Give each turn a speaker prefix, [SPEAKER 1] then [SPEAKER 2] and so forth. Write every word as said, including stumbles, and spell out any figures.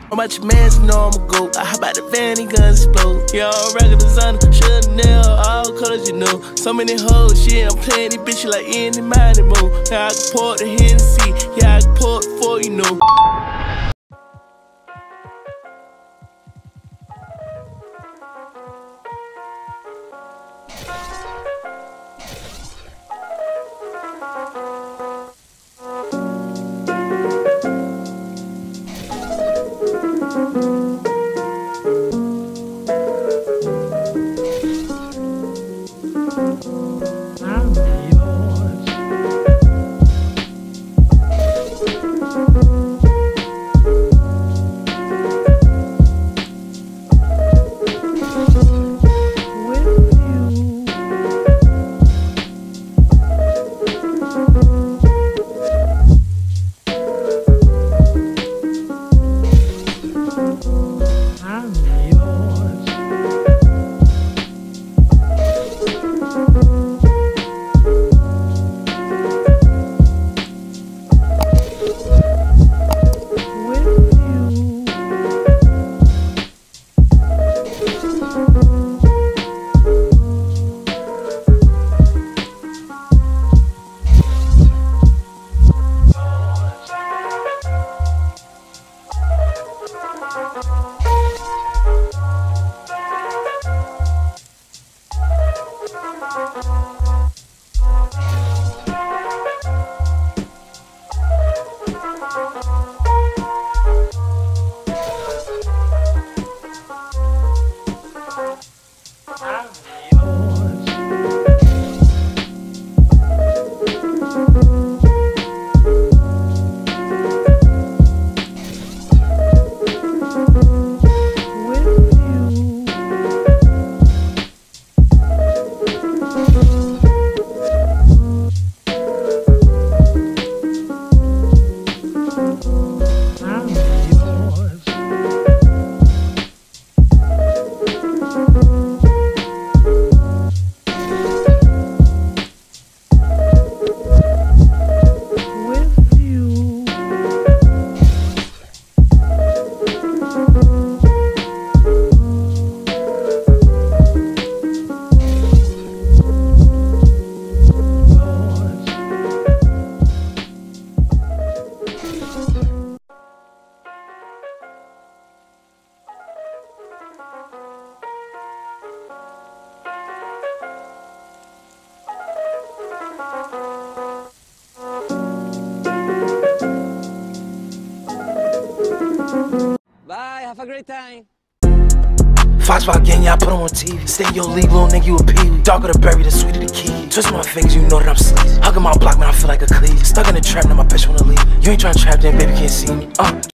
[SPEAKER 1] How much man's know I'm a goat? I hop out the van, he guns explode. Yeah, all regular designer, Chanel, all colors you know. So many hoes, shit, I'm playing these bitches like any money move. Yeah, I can pour the Hennessy, yeah, I can pour it for you know.
[SPEAKER 2] Bye, have a great time.
[SPEAKER 1] Fox Rock gang, yeah, I put 'em on T V. Stay in your league, little nigga, you a peewee. Darker the berry, the sweeter the key. Twist my fingers, you know that I'm sleazy. Hugging my block, man, I feel like a cleave. Stuck in the trap, now my bitch wanna leave. You ain't tryna trap, then baby can't see me. Uh.